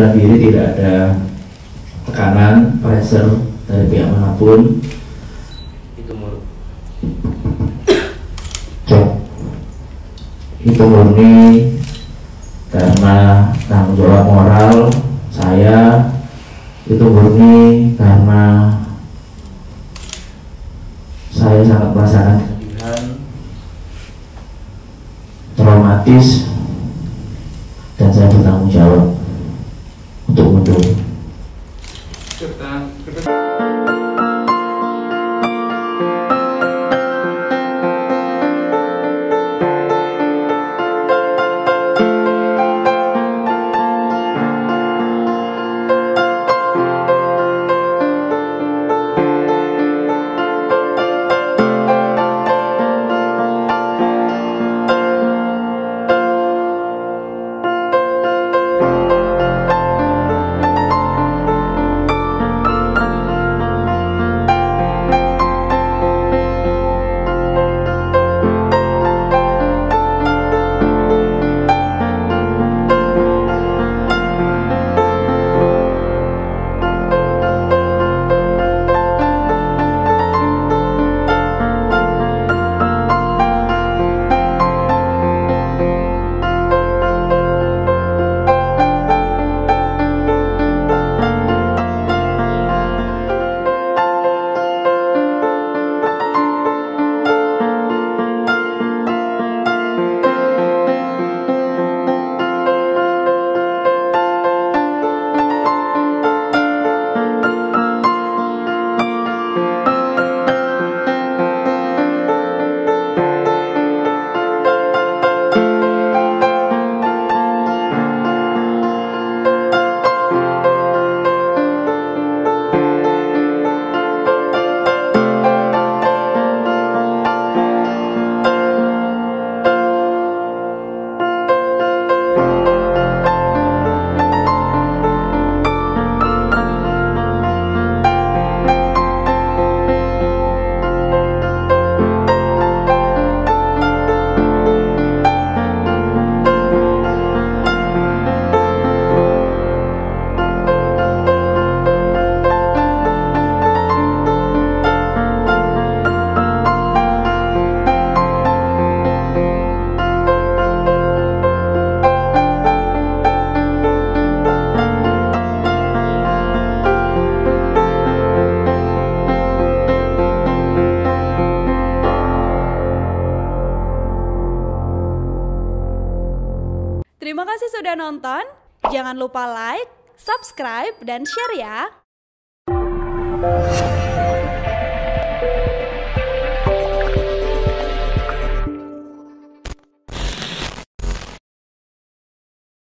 bela diri, tidak ada tekanan, pressure dari pihak manapun. Itu murni karena tanggung jawab moral saya, itu murni karena saya sangat merasakan kesedihan, traumatis, dan saya bertanggung jawab untuk mundur. Terima kasih sudah nonton. Jangan lupa like, subscribe, dan share ya.